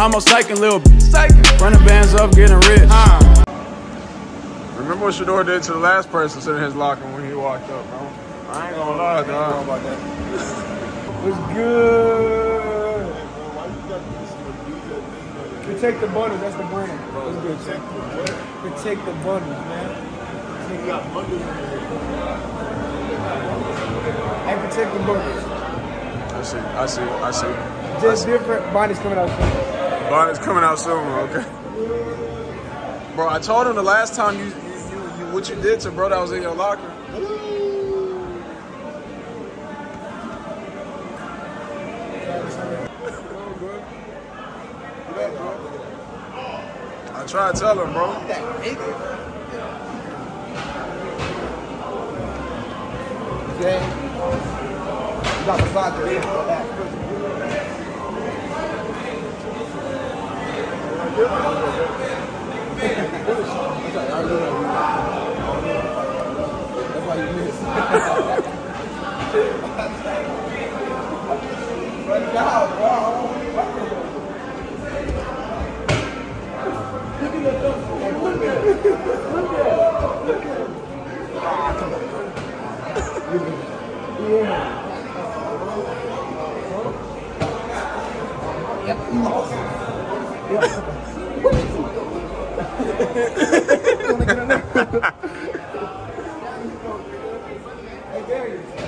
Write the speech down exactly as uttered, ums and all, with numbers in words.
I'm a psyching little psyching. Running bands up, getting rich. Uh. Remember what Shedeur did to the last person sitting in his locker when he walked up, bro? I ain't gonna lie, dog. About that. What's good? Protect the bundles, that's the brand. What's good? Protect the bundles, man. You got bundles in here. And protect the bundles. I see, I see, I see. Just different. Bonnet's coming out soon. Bonnet's coming out soon, okay. Bro, I told him the last time you, you, you, you what you did to bro that was in your locker. I tried to tell him, bro. Yeah. You got the side to it for that. That's why you missed. But now, bro. Look at your thumb. Look at it. Look at it. Ah, come on. Yeah. Yep. Yep. Hey, Darius.